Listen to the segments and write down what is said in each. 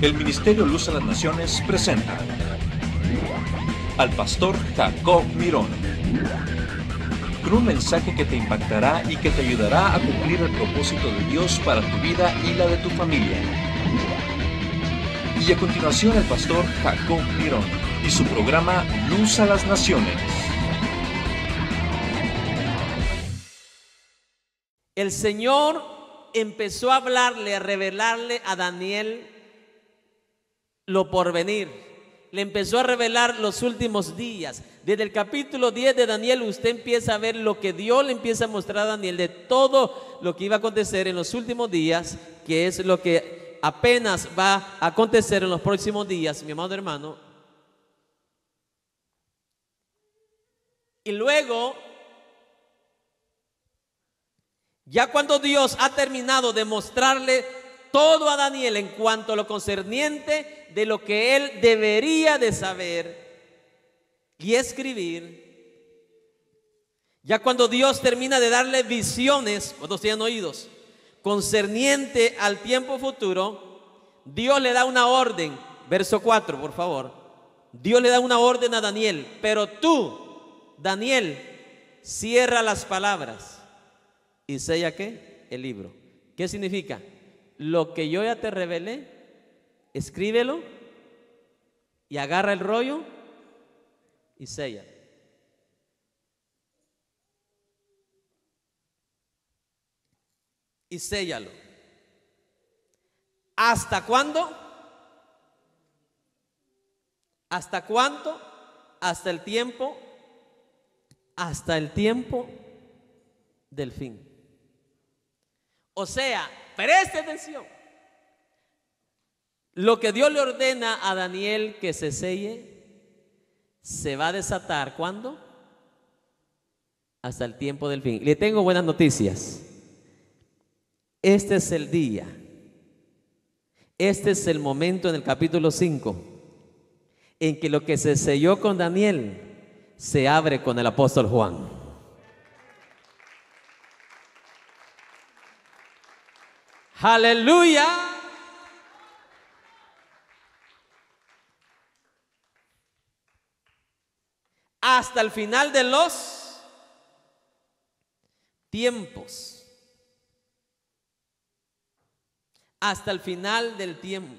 El Ministerio Luz a las Naciones presenta al pastor Jacob Mirón, con un mensaje que te impactará y que te ayudará a cumplir el propósito de Dios para tu vida y la de tu familia. Y a continuación el pastor Jacob Mirón y su programa Luz a las Naciones. El Señor empezó a hablarle, a revelarle a Daniel lo porvenir. Le empezó a revelar los últimos días. Desde el capítulo 10 de Daniel usted empieza a ver lo que Dios le empieza a mostrar a Daniel de todo lo que iba a acontecer en los últimos días, que es lo que apenas va a acontecer en los próximos días, mi amado hermano. Y luego, ya cuando Dios ha terminado de mostrarle todo a Daniel en cuanto a lo concerniente de lo que él debería de saber y escribir, ya cuando Dios termina de darle visiones, cuando tienen oídos, concerniente al tiempo futuro, Dios le da una orden, verso 4 por favor. Dios le da una orden a Daniel: pero tú, Daniel, cierra las palabras y sella ¿qué? El libro. ¿Qué significa? Lo que yo ya te revelé, escríbelo y agarra el rollo y sella. Y séllalo. ¿Hasta cuándo? ¿Hasta cuánto? Hasta el tiempo del fin. O sea, preste atención. Lo que Dios le ordena a Daniel que se selle, se va a desatar. ¿Cuándo? Hasta el tiempo del fin. Le tengo buenas noticias. Este es el día. Este es el momento en el capítulo 5 en que lo que se selló con Daniel se abre con el apóstol Juan. Aleluya. Hasta el final de los tiempos. Hasta el final del tiempo.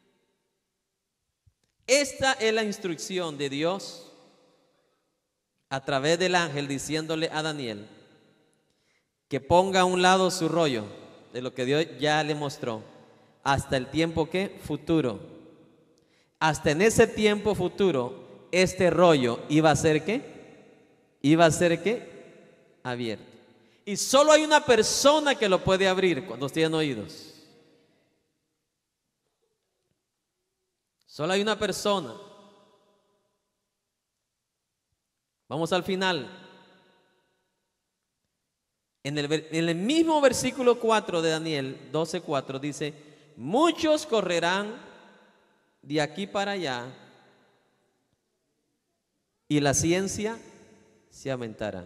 Esta es la instrucción de Dios a través del ángel diciéndole a Daniel que ponga a un lado su rollo de lo que Dios ya le mostró hasta el tiempo ¿qué? Futuro. Hasta en ese tiempo futuro este rollo iba a ser ¿qué? Iba a ser ¿qué? Abierto. Y solo hay una persona que lo puede abrir cuando tienen oídos. Solo hay una persona. Vamos al final. En el mismo versículo 4 de Daniel 12:4 dice: muchos correrán de aquí para allá y la ciencia se aumentará.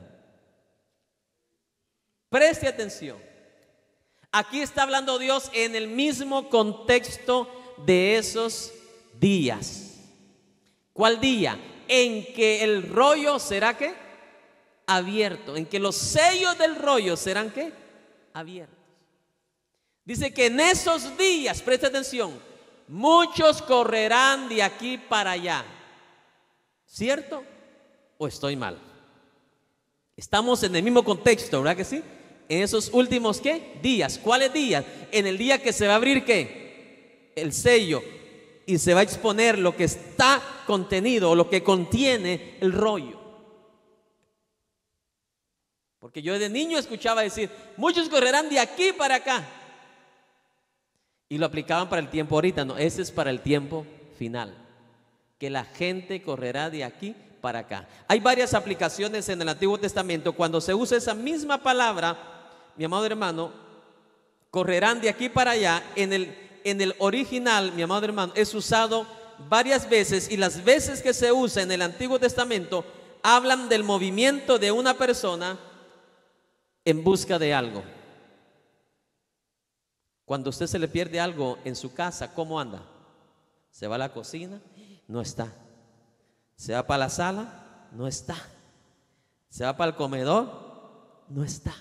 Preste atención. Aquí está hablando Dios en el mismo contexto de esos días. ¿Cuál día? En que el rollo será ¿qué? Abierto. En que los sellos del rollo serán ¿qué? Abiertos. Dice que en esos días, presta atención, muchos correrán de aquí para allá. ¿Cierto? ¿O estoy mal? Estamos en el mismo contexto, ¿verdad que sí? En esos últimos ¿qué? Días. ¿Cuáles días? En el día que se va a abrir ¿qué? El sello. Y se va a exponer lo que está contenido o lo que contiene el rollo. Porque yo de niño escuchaba decir: muchos correrán de aquí para acá. Y lo aplicaban para el tiempo ahorita. No, ese es para el tiempo final. Que la gente correrá de aquí para acá. Hay varias aplicaciones en el Antiguo Testamento. Cuando se usa esa misma palabra, mi amado hermano, correrán de aquí para allá, en el original, mi amado hermano, es usado varias veces, y las veces que se usa en el Antiguo Testamento hablan del movimiento de una persona en busca de algo. Cuando a usted se le pierde algo en su casa, ¿cómo anda? Se va a la cocina, no está. Se va para la sala, no está. Se va para el comedor, no está.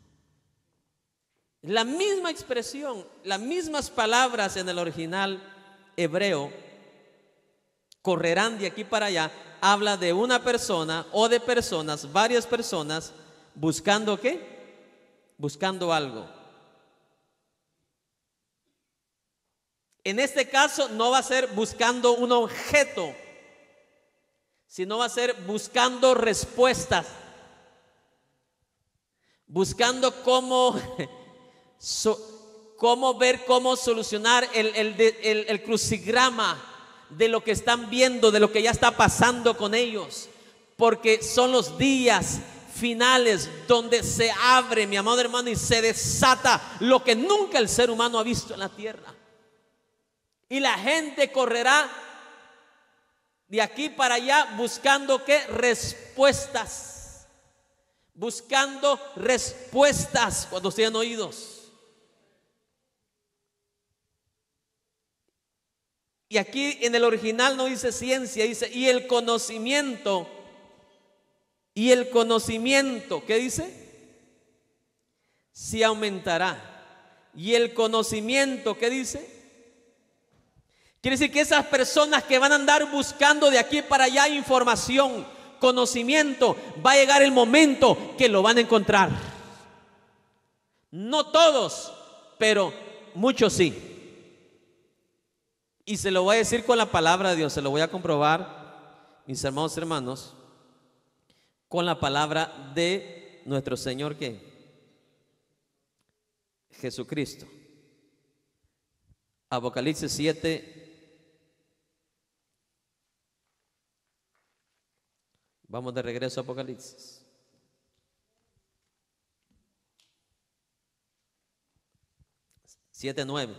La misma expresión, las mismas palabras en el original hebreo, correrán de aquí para allá, habla de una persona o de personas, varias personas, buscando ¿qué? Buscando algo. En este caso no va a ser buscando un objeto, sino va a ser buscando respuestas, buscando cómo ver cómo solucionar el crucigrama de lo que están viendo, de lo que ya está pasando con ellos, porque son los días finales donde se abre, mi amado hermano, y se desata lo que nunca el ser humano ha visto en la tierra. Y la gente correrá de aquí para allá buscando ¿qué? Respuestas. Buscando respuestas cuando sean oídos. Y aquí en el original no dice ciencia, dice y el conocimiento. Y el conocimiento, ¿qué dice? Se aumentará. Y el conocimiento, ¿qué dice? Quiere decir que esas personas que van a andar buscando de aquí para allá información, conocimiento, va a llegar el momento que lo van a encontrar. No todos, pero muchos sí. Y se lo voy a decir con la palabra de Dios, se lo voy a comprobar, mis hermanos y hermanos, con la palabra de nuestro Señor, ¿qué? Jesucristo. Apocalipsis 7. Vamos de regreso a Apocalipsis. Siete, 9.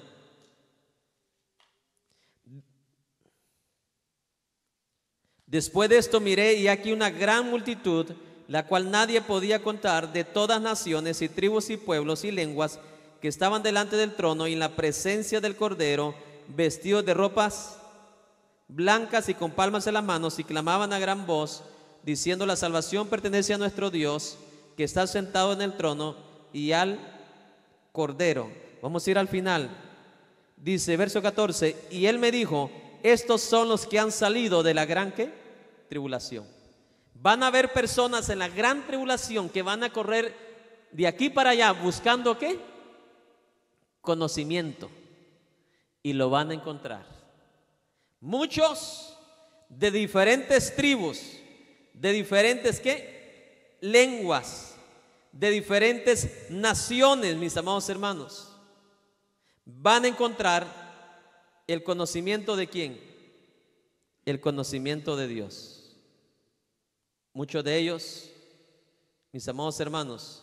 Después de esto miré y aquí una gran multitud, la cual nadie podía contar, de todas naciones y tribus y pueblos y lenguas, que estaban delante del trono y en la presencia del Cordero, vestidos de ropas blancas y con palmas en las manos, y clamaban a gran voz, diciendo: la salvación pertenece a nuestro Dios, que está sentado en el trono, y al Cordero. Vamos a ir al final. Dice, verso 14, y él me dijo: estos son los que han salido de la gran ¿qué? Tribulación. Van a haber personas en la gran tribulación que van a correr de aquí para allá buscando ¿qué? Conocimiento. Y lo van a encontrar. Muchos de diferentes tribus, de diferentes ¿qué? Lenguas, de diferentes naciones, mis amados hermanos, van a encontrar el conocimiento de ¿quién? El conocimiento de Dios. Muchos de ellos, mis amados hermanos,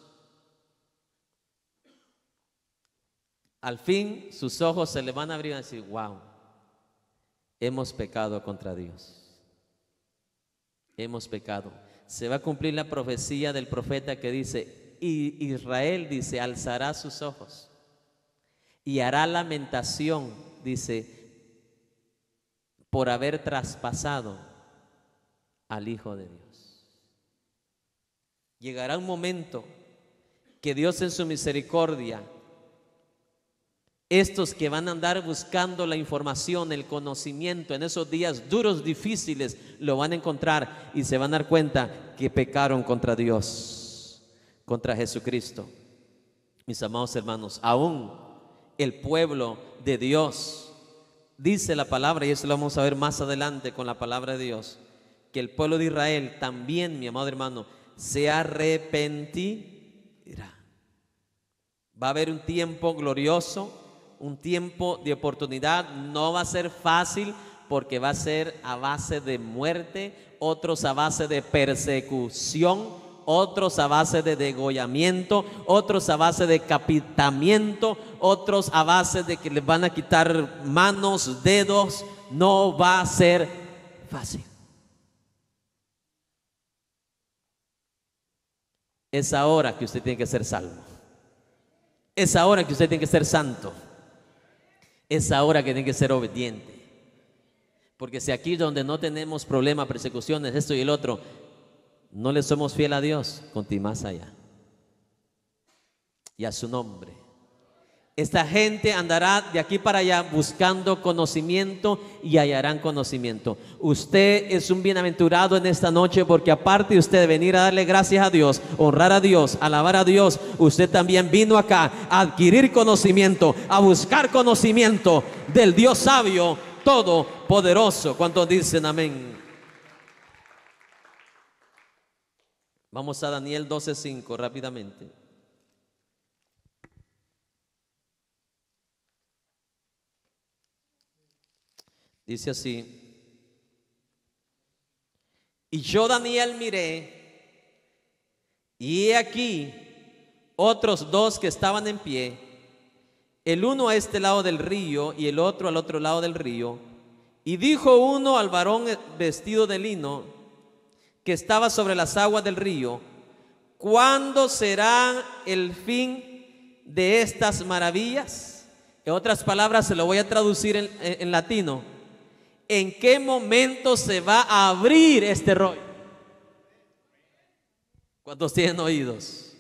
al fin sus ojos se le van a abrir y van a decir: wow, hemos pecado contra Dios. Hemos pecado. Se va a cumplir la profecía del profeta que dice: y Israel, dice, alzará sus ojos y hará lamentación, dice, por haber traspasado al Hijo de Dios. Llegará un momento que Dios en su misericordia, estos que van a andar buscando la información, el conocimiento en esos días duros, difíciles, lo van a encontrar y se van a dar cuenta que pecaron contra Dios, contra Jesucristo. Mis amados hermanos, aún el pueblo de Dios, dice la palabra, y eso lo vamos a ver más adelante con la palabra de Dios, que el pueblo de Israel también, mi amado hermano, se arrepentirá. Va a haber un tiempo glorioso, un tiempo de oportunidad. No va a ser fácil, porque va a ser a base de muerte, otros a base de persecución, otros a base de degollamiento, otros a base de decapitamiento, otros a base de que les van a quitar manos, dedos. No va a ser fácil. Es ahora que usted tiene que ser salvo. Es ahora que usted tiene que ser santo. Es ahora que tiene que ser obediente. Porque si aquí donde no tenemos problemas, persecuciones, esto y el otro, no le somos fiel a Dios, conti más allá. Y a su nombre. Esta gente andará de aquí para allá buscando conocimiento y hallarán conocimiento. Usted es un bienaventurado en esta noche, porque aparte de usted venir a darle gracias a Dios, honrar a Dios, alabar a Dios, usted también vino acá a adquirir conocimiento, a buscar conocimiento del Dios sabio, todopoderoso. ¿Cuántos dicen amén? Vamos a Daniel 12:5 rápidamente. Dice así: y yo, Daniel, miré, y he aquí otros dos que estaban en pie, el uno a este lado del río y el otro al otro lado del río. Y dijo uno al varón vestido de lino que estaba sobre las aguas del río: ¿cuándo será el fin de estas maravillas? En otras palabras, se lo voy a traducir en latino: ¿en qué momento se va a abrir este rollo? ¿Cuántos tienen oídos?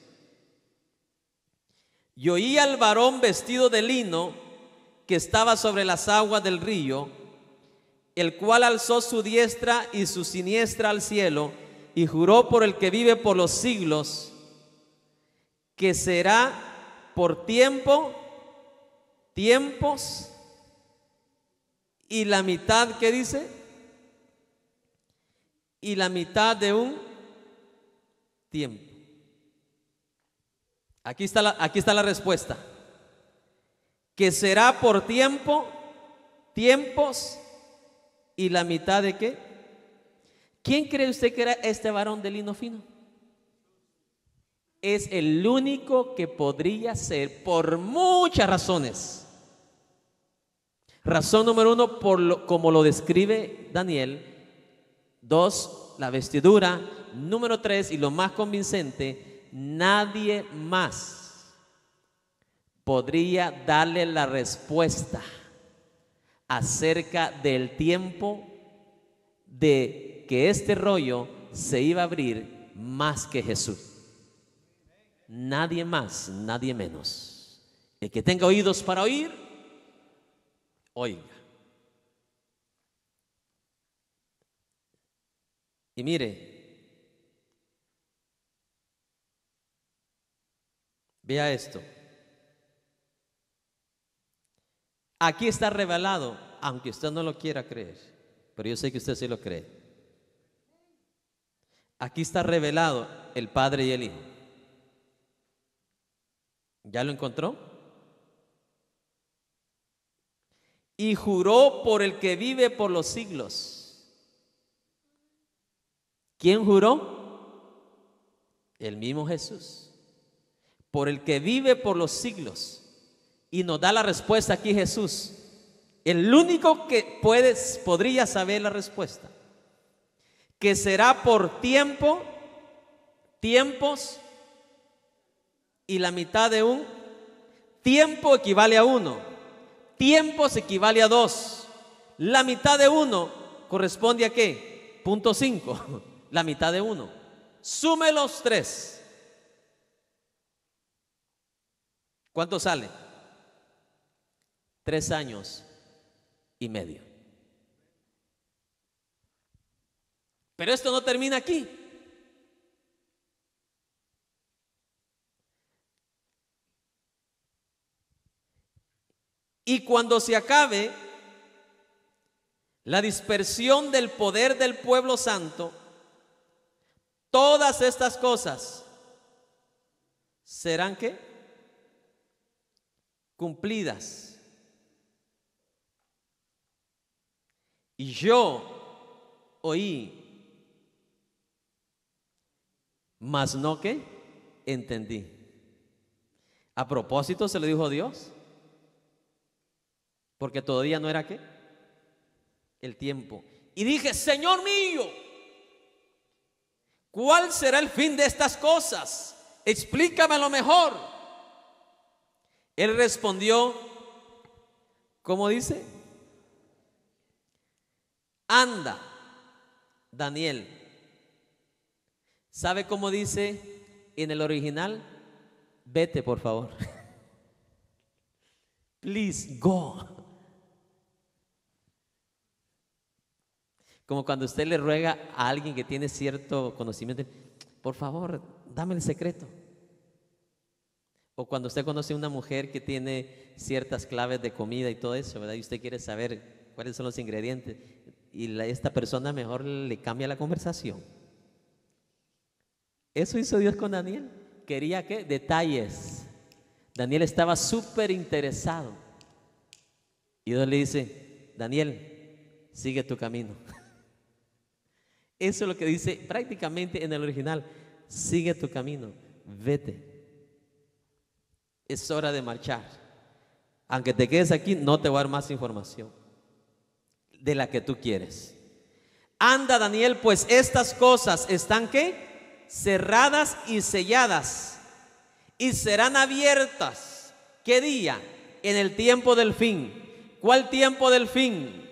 Y oí al varón vestido de lino que estaba sobre las aguas del río, el cual alzó su diestra y su siniestra al cielo y juró por el que vive por los siglos, que será por tiempos y la mitad, ¿qué dice? Y la mitad de un tiempo. Aquí está la respuesta. Que será por tiempos y la mitad de qué. ¿Quién cree usted que era este varón de lino fino? Es el único que podría ser, por muchas razones. Razón número 1, como lo describe Daniel. 2, la vestidura. Número 3, y lo más convincente, nadie más podría darle la respuesta acerca del tiempo de que este rollo se iba a abrir más que Jesús. Nadie más, nadie menos. El que tenga oídos para oír, oiga. Y mire, vea esto. Aquí está revelado, aunque usted no lo quiera creer, pero yo sé que usted sí lo cree. Aquí está revelado el Padre y el Hijo. ¿Ya lo encontró? Y juró por el que vive por los siglos. ¿Quién juró? El mismo Jesús. Por el que vive por los siglos. Y nos da la respuesta aquí Jesús. El único que podría saber la respuesta. Que será por tiempos y la mitad de un tiempo equivale a 1. Tiempos equivale a 2. La mitad de 1 corresponde a ¿qué? Punto 5. La mitad de 1. Sume los 3. ¿Cuánto sale? 3 años y medio. Pero esto no termina aquí. Y cuando se acabe la dispersión del poder del pueblo santo, todas estas cosas serán ¿qué? Cumplidas. Y yo oí, mas no ¿qué? Entendí. A propósito se le dijo a Dios, porque todavía no era ¿qué? El tiempo. Y dije: Señor mío, ¿cuál será el fin de estas cosas? Explícamelo mejor. Él respondió, ¿cómo dice? anda, Daniel. ¿Sabe cómo dice en el original? Vete, por favor. Please go. Como cuando usted le ruega a alguien que tiene cierto conocimiento, por favor, dame el secreto. O cuando usted conoce a una mujer que tiene ciertas claves de comida y todo eso, ¿verdad? Y usted quiere saber cuáles son los ingredientes, y esta persona mejor le cambia la conversación. Eso hizo Dios con Daniel. Quería ¿qué? Detalles. Daniel estaba súper interesado. Y Dios le dice: Daniel, sigue tu camino. Eso es lo que dice prácticamente en el original: sigue tu camino, vete. Es hora de marchar. Aunque te quedes aquí, no te voy a dar más información de la que tú quieres. Anda, Daniel, pues estas cosas están ¿qué? Cerradas y selladas, y serán abiertas. ¿Qué día? En el tiempo del fin. ¿Cuál tiempo del fin?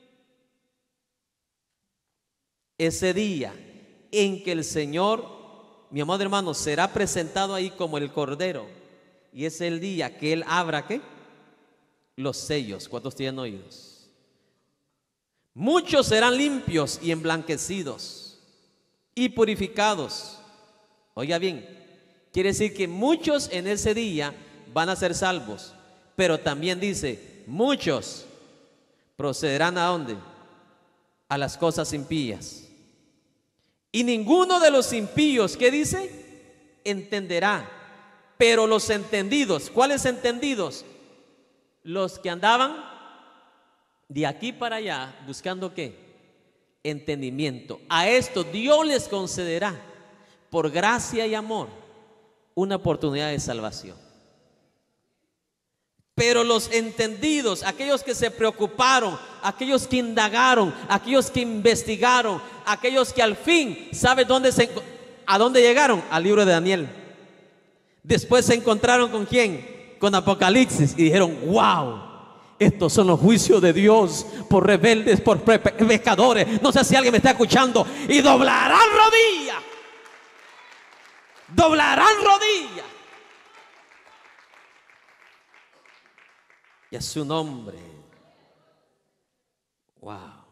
Ese día en que el Señor, mi amado hermano, será presentado ahí como el Cordero. Y es el día que Él abra ¿qué? Los sellos. ¿Cuántos tienen oídos? Muchos serán limpios y emblanquecidos y purificados. Oiga bien, quiere decir que muchos en ese día van a ser salvos. Pero también dice, muchos procederán ¿a dónde? A las cosas impías. Y ninguno de los impíos, ¿qué dice? Entenderá. Pero los entendidos, ¿cuáles entendidos? Los que andaban de aquí para allá buscando ¿qué? Entendimiento. A esto Dios les concederá, por gracia y amor, una oportunidad de salvación. Pero los entendidos, aquellos que se preocuparon, aquellos que indagaron, aquellos que investigaron, aquellos que al fin, ¿sabe a dónde llegaron? Al libro de Daniel. Después se encontraron ¿con quién? Con Apocalipsis, y dijeron: wow, estos son los juicios de Dios por rebeldes, por pecadores. No sé si alguien me está escuchando. Y doblarán rodillas. Doblarán rodillas. Y a su nombre. Wow.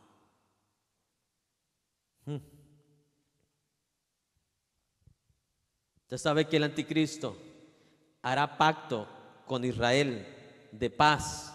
Usted sabe que el anticristo hará pacto con Israel de paz.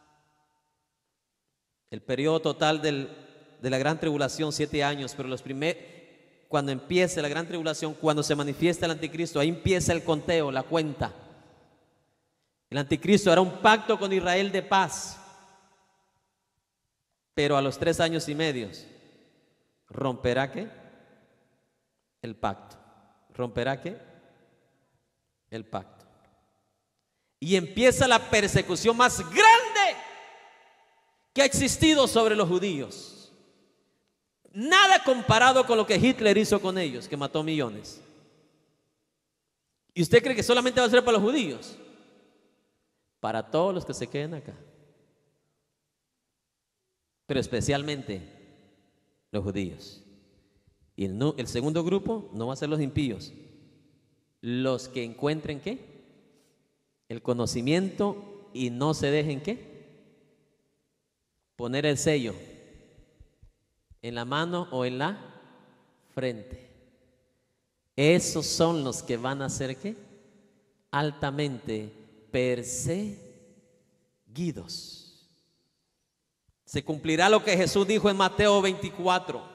El periodo total de la gran tribulación, 7 años, pero cuando empiece la gran tribulación, cuando se manifiesta el anticristo, ahí empieza el conteo, la cuenta. El anticristo hará un pacto con Israel de paz, pero a los 3 años y medio romperá ¿qué? El pacto. ¿Romperá qué? El pacto. Y empieza la persecución más grande que ha existido sobre los judíos. Nada comparado con lo que Hitler hizo con ellos, que mató millones. ¿Y usted cree que solamente va a ser para los judíos? Para todos los que se queden acá. Pero especialmente los judíos. Y el segundo grupo no va a ser los impíos. Los que encuentren ¿qué? El conocimiento y no se dejen ¿qué? Poner el sello en la mano o en la frente. Esos son los que van a ser ¿qué? Altamente perseguidos. Se cumplirá lo que Jesús dijo en Mateo 24.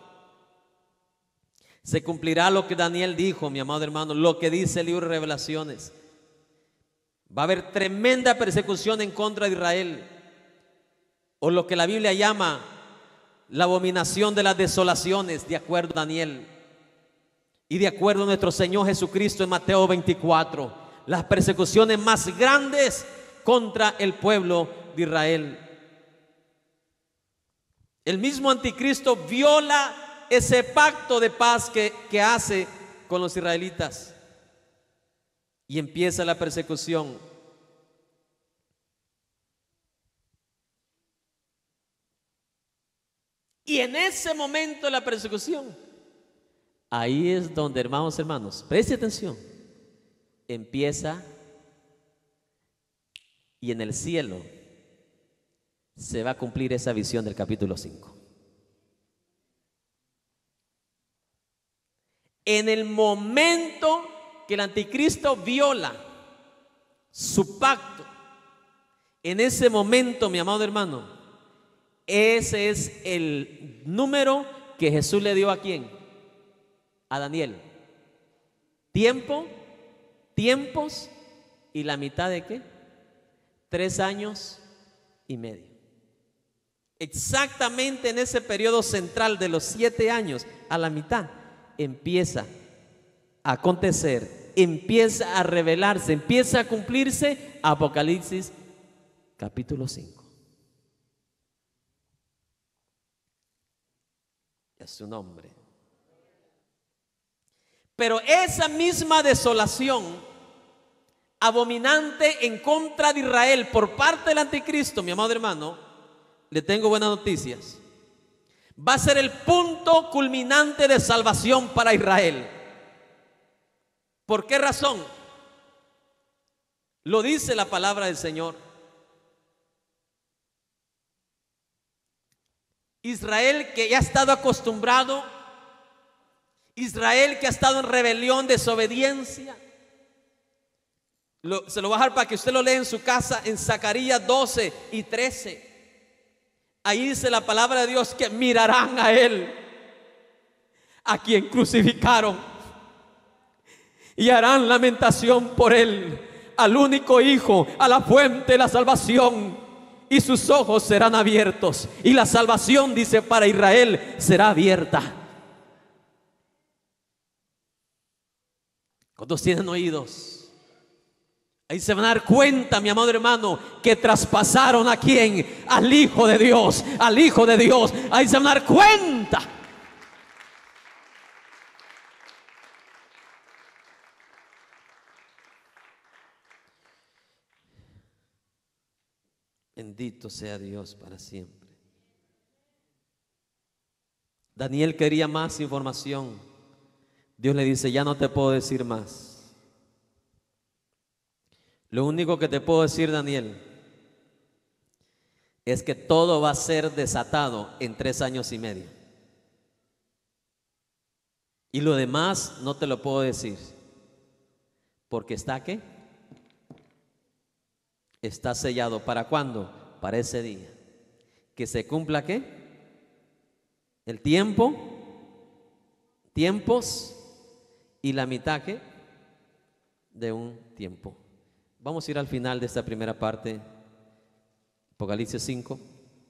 Se cumplirá lo que Daniel dijo, mi amado hermano, lo que dice el libro de Revelaciones. Va a haber tremenda persecución en contra de Israel, o lo que la Biblia llama la abominación de las desolaciones, de acuerdo a Daniel y de acuerdo a nuestro Señor Jesucristo en Mateo 24. Las persecuciones más grandes contra el pueblo de Israel. El mismo anticristo viola ese pacto de paz que hace con los israelitas, y empieza la persecución. Y en ese momento de la persecución, ahí es donde, hermanos, preste atención, empieza, y en el cielo se va a cumplir esa visión del capítulo 5. En el momento que el anticristo viola su pacto, en ese momento, mi amado hermano, ese es el número que Jesús le dio ¿a quién? A Daniel. Tiempo, tiempos y la mitad de ¿qué? 3 años y medio. Exactamente en ese periodo central de los 7 años, a la mitad, empieza a acontecer, empieza a revelarse, empieza a cumplirse Apocalipsis capítulo 5. Es su nombre. Pero esa misma desolación abominante en contra de Israel por parte del anticristo, mi amado hermano, le tengo buenas noticias. Va a ser el punto culminante de salvación para Israel. ¿Por qué razón? Lo dice la palabra del Señor. Israel que ya ha estado acostumbrado, Israel que ha estado en rebelión, desobediencia. Se lo voy a dejar para que usted lo lea en su casa, en Zacarías 12 y 13. Ahí dice la palabra de Dios que mirarán a él, a quien crucificaron, y harán lamentación por él, al único Hijo, a la fuente de la salvación. Y sus ojos serán abiertos, y la salvación, dice, para Israel será abierta. ¿Cuántos tienen oídos? Ahí se van a dar cuenta, mi amado hermano, que traspasaron ¿a quién? Al Hijo de Dios, al Hijo de Dios. Ahí se van a dar cuenta. Bendito sea Dios para siempre. Daniel quería más información. Dios le dice, ya no te puedo decir más. Lo único que te puedo decir, Daniel, es que todo va a ser desatado en 3 años y medio. Y lo demás no te lo puedo decir. Porque está ¿qué? Está sellado. ¿Para cuándo? Para ese día. Que se cumpla ¿qué? El tiempo, tiempos y la mitad ¿qué? De un tiempo. Vamos a ir al final de esta primera parte, Apocalipsis 5.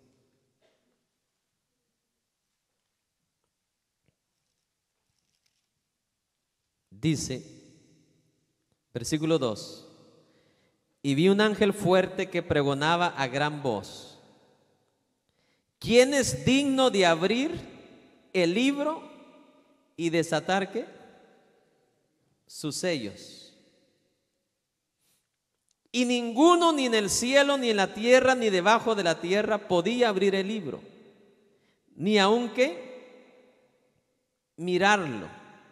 Dice, versículo 2. Y vi un ángel fuerte que pregonaba a gran voz: ¿quién es digno de abrir el libro y desatar ¿qué? Sus sellos? Y ninguno, ni en el cielo, ni en la tierra, ni debajo de la tierra, podía abrir el libro, ni aun que mirarlo.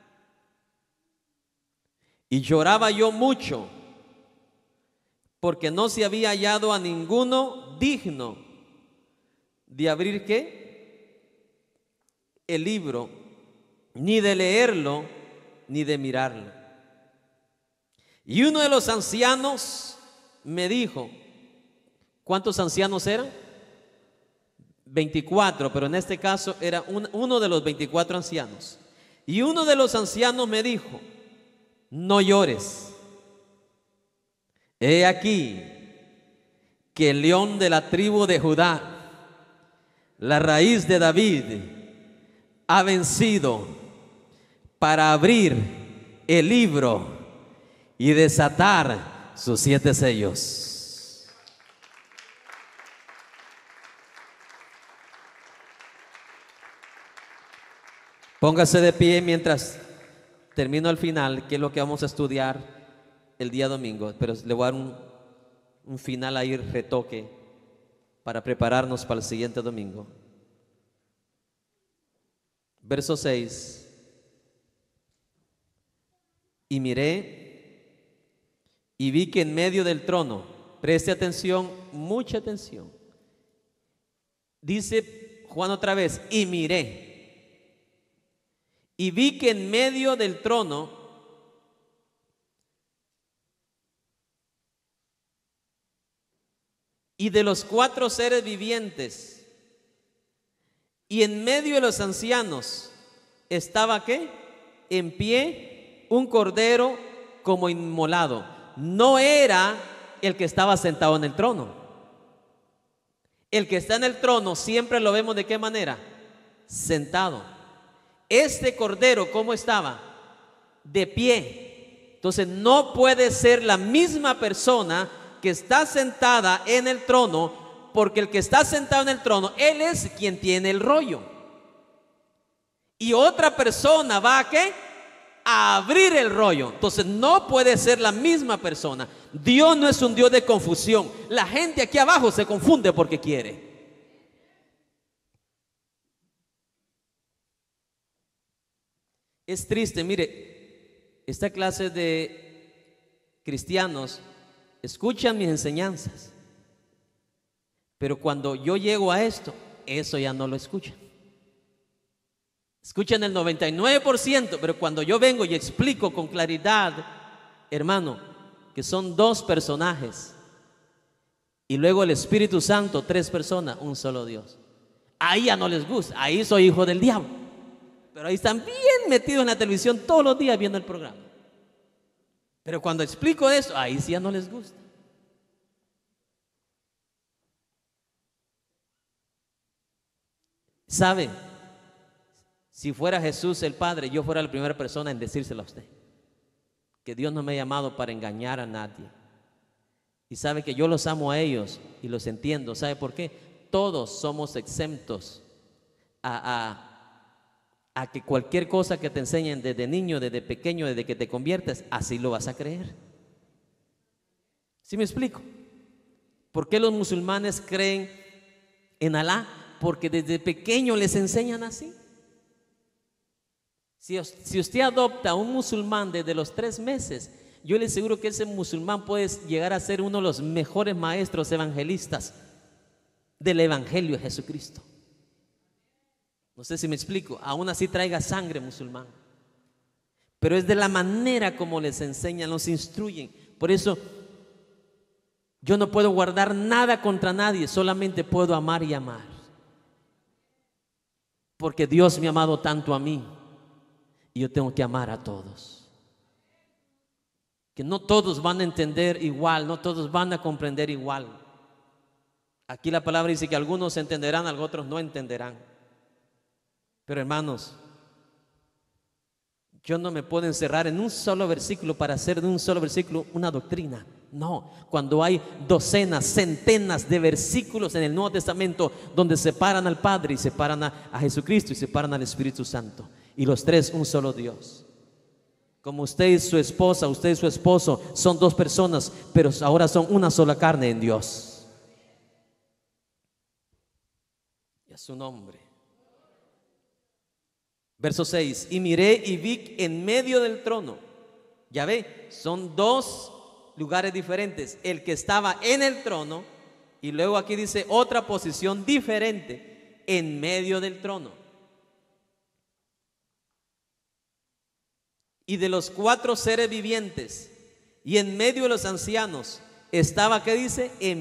Y lloraba yo mucho, porque no se había hallado a ninguno digno de abrir ¿qué? El libro, ni de leerlo, ni de mirarlo. Y uno de los ancianos me dijo, ¿cuántos ancianos eran? 24, pero en este caso era uno de los 24 ancianos. Y uno de los ancianos me dijo, no llores. He aquí que el león de la tribu de Judá, la raíz de David, ha vencido para abrir el libro y desatar sus 7 sellos. Póngase de pie mientras termino al final, que es lo que vamos a estudiar el día domingo, pero le voy a dar un final ahí, retoque, para prepararnos para el siguiente domingo. verso 6. Y miré y vi que en medio del trono, preste atención, mucha atención. Dice Juan otra vez, y miré. Y vi que en medio del trono y de los 4 seres vivientes y en medio de los ancianos estaba ¿qué? En pie un cordero como inmolado. No era el que estaba sentado en el trono. El que está en el trono siempre lo vemos ¿de qué manera? Sentado. Este cordero, ¿cómo estaba? De pie. Entonces no puede ser la misma persona que está sentada en el trono, porque el que está sentado en el trono, él es quien tiene el rollo. Y otra persona va a ¿qué? A abrir el rollo. Entonces no puede ser la misma persona. Dios no es un Dios de confusión. La gente aquí abajo se confunde porque quiere. Es triste, mire, esta clase de cristianos escuchan mis enseñanzas, pero cuando yo llego a esto, eso ya no lo escuchan. Escuchan el 99%, pero cuando yo vengo y explico con claridad, hermano, que son 2 personajes y luego el Espíritu Santo, 3 personas, un solo Dios, ahí ya no les gusta, ahí soy hijo del diablo. Pero ahí están bien metidos en la televisión todos los días viendo el programa. Pero cuando explico eso, ahí sí ya no les gusta. ¿Sabe? Si fuera Jesús el Padre, yo fuera la primera persona en decírselo a usted. Que Dios no me ha llamado para engañar a nadie. Y sabe que yo los amo a ellos y los entiendo. ¿Sabe por qué? Todos somos exentos a que cualquier cosa que te enseñen desde niño, desde pequeño, desde que te conviertes, así lo vas a creer. ¿Sí me explico? ¿Por qué los musulmanes creen en Alá? Porque desde pequeño les enseñan así. Si usted adopta a un musulmán desde los 3 meses, yo le aseguro que ese musulmán puede llegar a ser uno de los mejores maestros evangelistas del Evangelio de Jesucristo. No sé si me explico. Aún así traiga sangre musulmán, pero es de la manera como les enseñan, los instruyen. Por eso yo no puedo guardar nada contra nadie, solamente puedo amar y amar, porque Dios me ha amado tanto a mí y yo tengo que amar a todos. Que no todos van a entender igual, no todos van a comprender igual. Aquí la palabra dice que algunos entenderán, otros no entenderán. Pero hermanos, yo no me puedo encerrar en un solo versículo para hacer de un solo versículo una doctrina. No, cuando hay docenas, centenas de versículos en el Nuevo Testamento donde separan al Padre y separan a Jesucristo y separan al Espíritu Santo, y los 3 un solo Dios. Como usted y su esposa, usted y su esposo son 2 personas, pero ahora son una sola carne en Dios. Y a su nombre. Verso 6, y miré y vi en medio del trono. Ya ve, son 2 lugares diferentes. El que estaba en el trono, y luego aquí dice otra posición diferente, en medio del trono. Y de los 4 seres vivientes, y en medio de los ancianos, estaba, ¿qué dice? En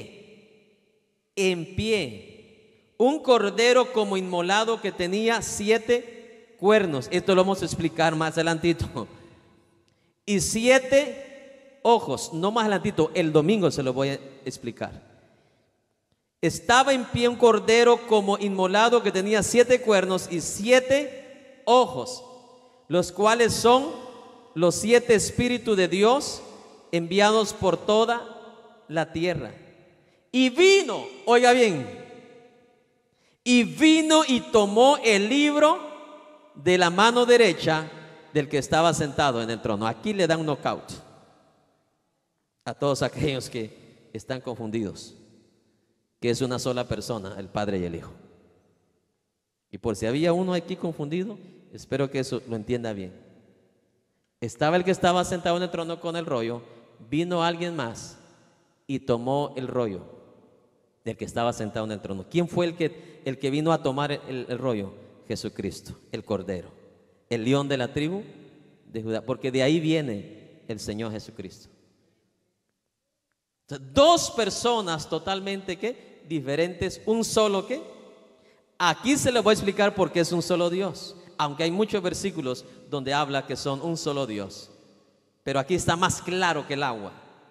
pie, un cordero como inmolado que tenía 7 cuernos. Esto lo vamos a explicar más adelantito. Y 7 ojos, no más adelantito, el domingo se lo voy a explicar. Estaba en pie un cordero como inmolado que tenía 7 cuernos y 7 ojos, los cuales son los 7 espíritus de Dios enviados por toda la tierra. Y vino, oiga bien, y vino y tomó el libro de la mano derecha del que estaba sentado en el trono. Aquí le dan un knockout a todos aquellos que están confundidos, que es una sola persona, el Padre y el Hijo. Y por si había uno aquí confundido, espero que eso lo entienda bien. Estaba el que estaba sentado en el trono con el rollo, vino alguien más y tomó el rollo del que estaba sentado en el trono. ¿Quién fue el que vino a tomar el rollo? Jesucristo, el Cordero, el león de la tribu de Judá, porque de ahí viene el Señor Jesucristo. Entonces, dos personas totalmente ¿qué? Diferentes, un solo ¿qué? Aquí se les voy a explicar por qué es un solo Dios, aunque hay muchos versículos donde habla que son un solo Dios, pero aquí está más claro que el agua.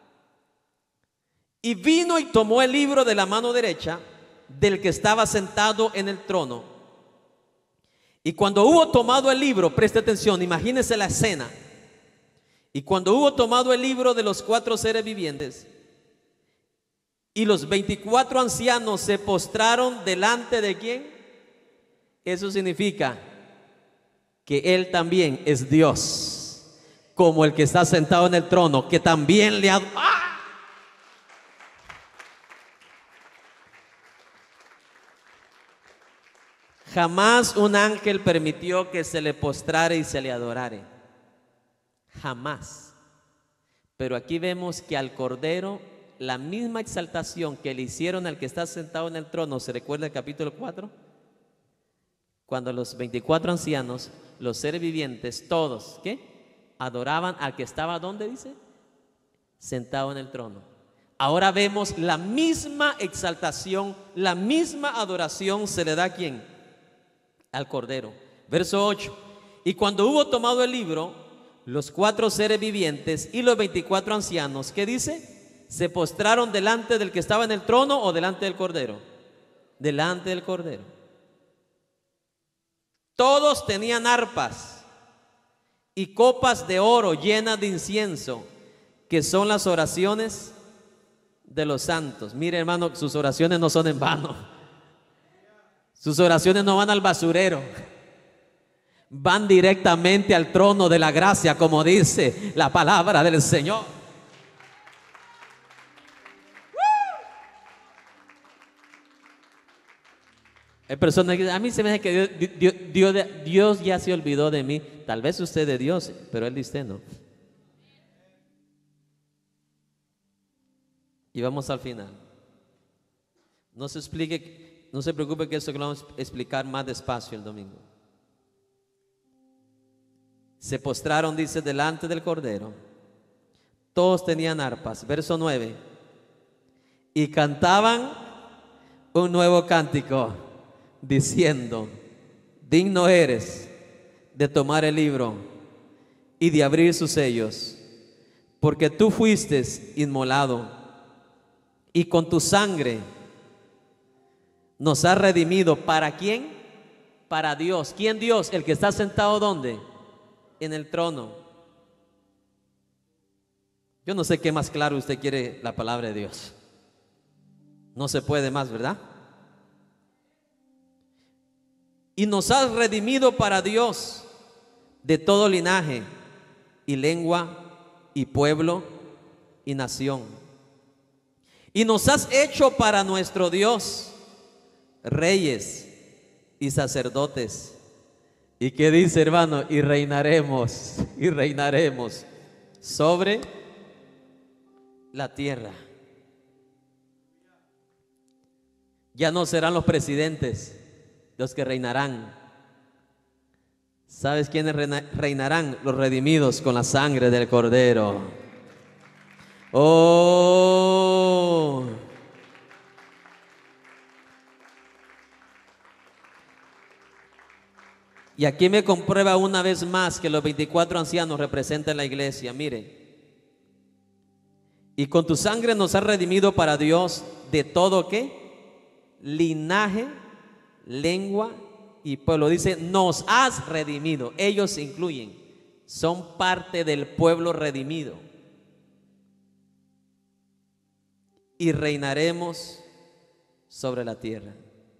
Y vino y tomó el libro de la mano derecha del que estaba sentado en el trono. Y cuando hubo tomado el libro, preste atención, imagínense la escena. Y cuando hubo tomado el libro de los 4 seres vivientes, y los 24 ancianos se postraron delante de ¿quién? Eso significa que Él también es Dios, como el que está sentado en el trono, que también le ha... ¡Ah! Jamás un ángel permitió que se le postrare y se le adorare. Jamás. Pero aquí vemos que al Cordero, la misma exaltación que le hicieron al que está sentado en el trono, ¿se recuerda el capítulo 4? Cuando los 24 ancianos, los seres vivientes, todos, ¿qué? Adoraban al que estaba, ¿dónde dice? Sentado en el trono. Ahora vemos la misma exaltación, la misma adoración se le da ¿a quién? Al Cordero. Verso 8. Y cuando hubo tomado el libro, los 4 seres vivientes y los 24 ancianos, ¿qué dice? Se postraron delante del que estaba en el trono o delante del Cordero. Delante del Cordero. Todos tenían arpas y copas de oro llenas de incienso, que son las oraciones de los santos. Mire, hermano, sus oraciones no son en vano. Sus oraciones no van al basurero, van directamente al trono de la gracia, como dice la palabra del Señor. Hay personas que a mí se me hace que Dios ya se olvidó de mí. Tal vez usted de Dios, pero Él de usted no. Y vamos al final. No se explique, no se preocupe que esto lo vamos a explicar más despacio el domingo. Se postraron, dice, delante del Cordero. Todos tenían arpas. Verso 9. Y cantaban un nuevo cántico, diciendo: digno eres de tomar el libro y de abrir sus sellos, porque tú fuiste inmolado y con tu sangre nos has redimido. ¿Para quién? Para Dios. ¿Quién Dios? El que está sentado ¿dónde? En el trono. Yo no sé qué más claro usted quiere la palabra de Dios. No se puede más, ¿verdad? Y nos has redimido para Dios de todo linaje y lengua y pueblo y nación. Y nos has hecho para nuestro Dios reyes y sacerdotes. ¿Y qué dice, hermano? Y reinaremos sobre la tierra. Ya no serán los presidentes los que reinarán. ¿Sabes quiénes reinarán? Los redimidos con la sangre del Cordero. Oh. Y aquí me comprueba una vez más que los 24 ancianos representan la iglesia. Mire, y con tu sangre nos has redimido para Dios de todo ¿qué? Linaje, lengua y pueblo. Dice, nos has redimido. Ellos se incluyen, son parte del pueblo redimido. Y reinaremos sobre la tierra.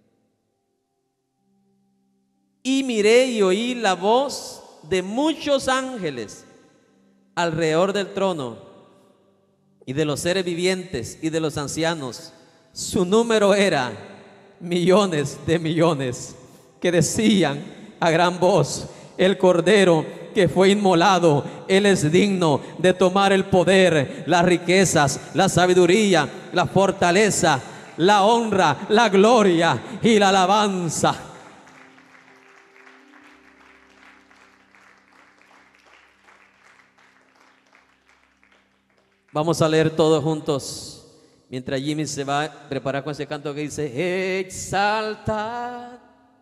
Y miré y oí la voz de muchos ángeles alrededor del trono y de los seres vivientes y de los ancianos. Su número era millones de millones. que decían a gran voz: el Cordero que fue inmolado, Él es digno de tomar el poder, las riquezas, la sabiduría, la fortaleza, la honra, la gloria y la alabanza. Vamos a leer todos juntos, mientras Jimmy se va a preparar con ese canto que dice: exaltad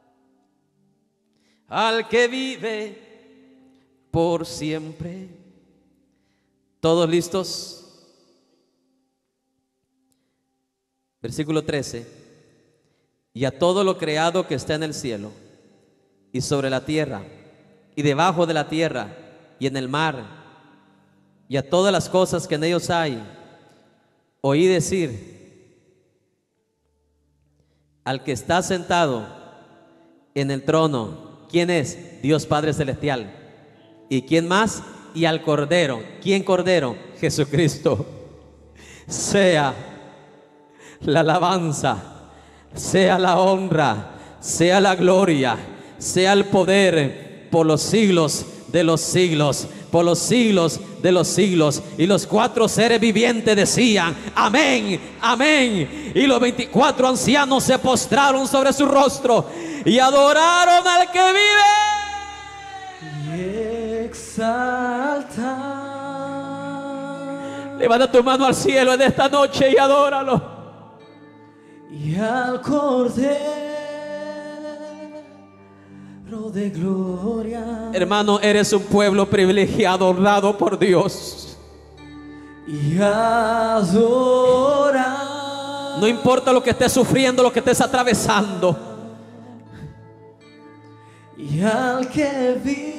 al que vive por siempre. ¿Todos listos? Versículo 13. Y a todo lo creado que está en el cielo y sobre la tierra y debajo de la tierra y en el mar, y a todas las cosas que en ellos hay, oí decir al que está sentado en el trono: ¿quién es? Dios Padre Celestial. ¿Y quién más? Y al Cordero. ¿Quién Cordero? Jesucristo. Sea la alabanza, sea la honra, sea la gloria, sea el poder por los siglos de los siglos, por los siglos de los siglos. Y los 4 seres vivientes decían: amén, amén. Y los 24 ancianos se postraron sobre su rostro y adoraron al que vive. Y exalta. Levanta tu mano al cielo en esta noche y adóralo. Y al Cordero de gloria. Hermano, eres un pueblo privilegiado, honrado por Dios. Y adorar. No importa lo que estés sufriendo, lo que estés atravesando. Y al que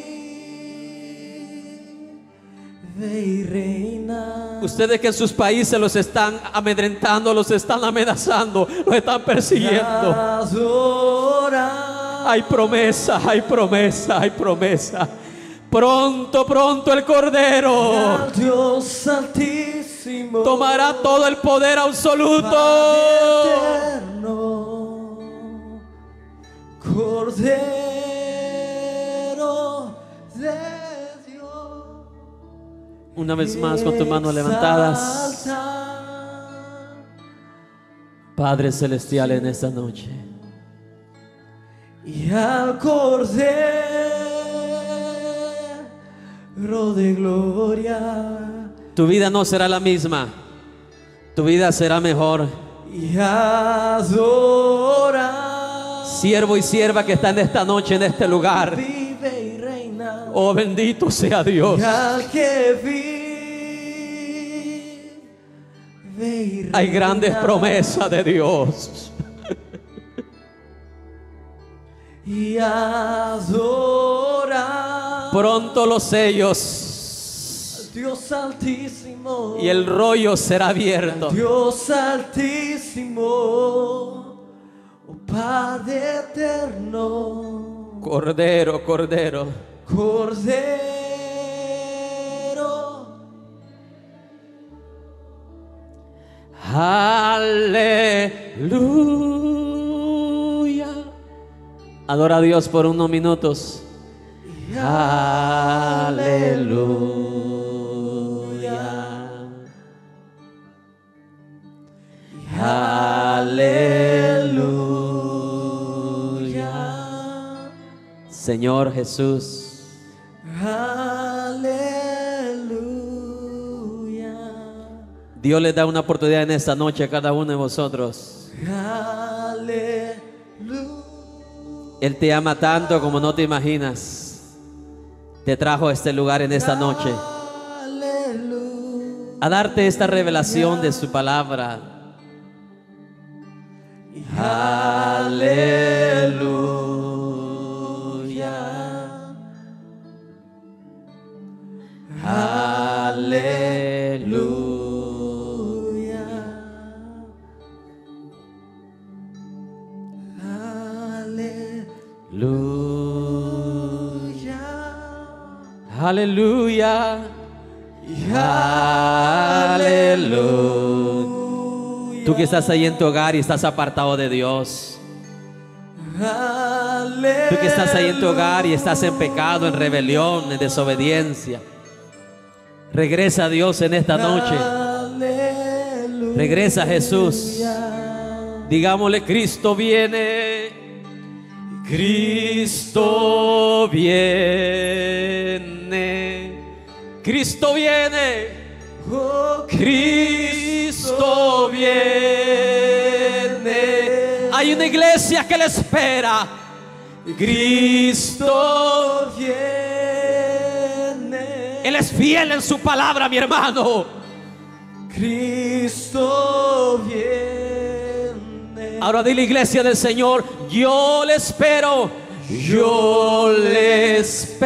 vive y reina. Ustedes que en sus países los están amedrentando, los están amenazando, los están persiguiendo. Adorar. Hay promesa, hay promesa, hay promesa. Pronto, pronto el Cordero Al Dios Altísimo tomará todo el poder absoluto. Padre eterno, Cordero de Dios. Una vez más con tus manos levantadas. Exalta. Padre Celestial, en esta noche Y al Cordero de gloria. tu vida no será la misma, tu vida será mejor. Y adorar. Siervo y sierva que están esta noche en este lugar, Vive y reina. oh bendito sea Dios. Y al que vive y reina. Hay grandes promesas de Dios. Y adorar. Pronto los sellos Dios Altísimo. y el rollo será abierto. Dios Altísimo, oh Padre eterno. Cordero, Cordero, Cordero. aleluya. Adora a Dios por unos minutos. Aleluya. Aleluya. Señor Jesús, Aleluya. Dios les da una oportunidad en esta noche a cada uno de vosotros. Aleluya. Él te ama tanto como no te imaginas. Te trajo a este lugar en esta noche a darte esta revelación de su palabra. Aleluya. Aleluya. Aleluya. Aleluya. Tú que estás ahí en tu hogar y estás apartado de Dios, Tú que estás ahí en tu hogar y estás en pecado, en rebelión, en desobediencia. Regresa a Dios en esta noche. Regresa a Jesús. Digámosle: Cristo viene. Cristo viene. Cristo viene. Oh, Cristo viene. Hay una iglesia que le espera. Cristo viene. Él es fiel en su palabra, mi hermano. Cristo viene. Ahora dile, iglesia del Señor: yo le espero. Yo le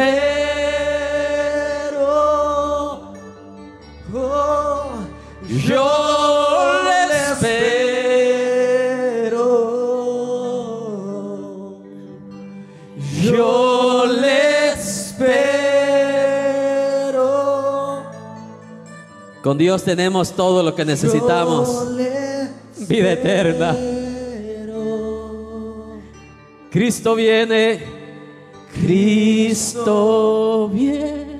espero. Oh, Yo le espero. Yo le espero. Con Dios tenemos todo lo que necesitamos. Vida eterna. Cristo viene. Cristo viene.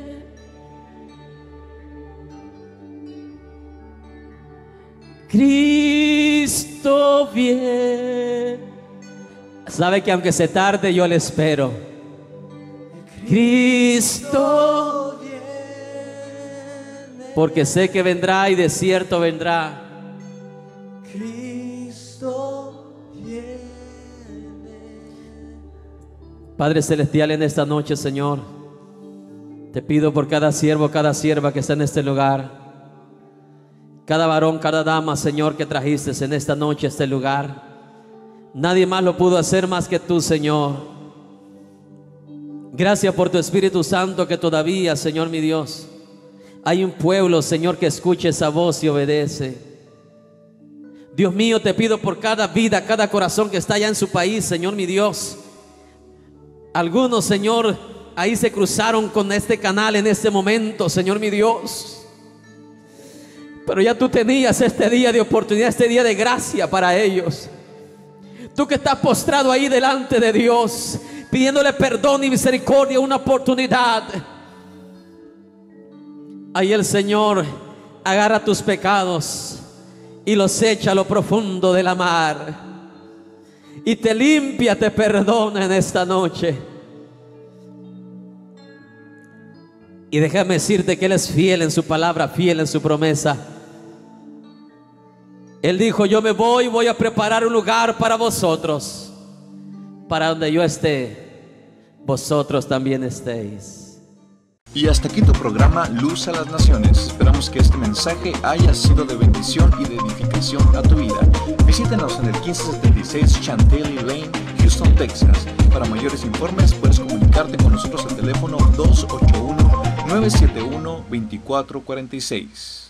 Cristo viene. Sabe que aunque se tarde, yo le espero. Cristo viene. Porque sé que vendrá y de cierto vendrá. Cristo viene. Padre Celestial, en esta noche, Señor, te pido por cada siervo, cada sierva que está en este lugar, cada varón, cada dama, Señor, que trajiste en esta noche a este lugar. Nadie más lo pudo hacer más que tú, Señor. Gracias por tu Espíritu Santo, que todavía, Señor mi Dios, hay un pueblo, Señor, que escuche esa voz y obedece. Dios mío, te pido por cada vida, cada corazón que está allá en su país, Señor mi Dios. Algunos, Señor, ahí se cruzaron con este canal en este momento, Señor mi Dios. Pero ya tú tenías este día de oportunidad, este día de gracia para ellos. Tú que estás postrado ahí delante de Dios, pidiéndole perdón y misericordia, una oportunidad. Ahí el Señor agarra tus pecados y los echa a lo profundo de la mar. Y te limpia, te perdona en esta noche. Y déjame decirte que Él es fiel en su palabra, fiel en su promesa. Él dijo: yo me voy a preparar un lugar para vosotros. Para donde yo esté, vosotros también estéis. Y hasta aquí tu programa Luz a las Naciones. Esperamos que este mensaje haya sido de bendición y de edificación a tu vida. Visítenos en el 1576 Chantilly Lane, Houston, Texas. Para mayores informes puedes comunicarte con nosotros al teléfono 281-971-2446.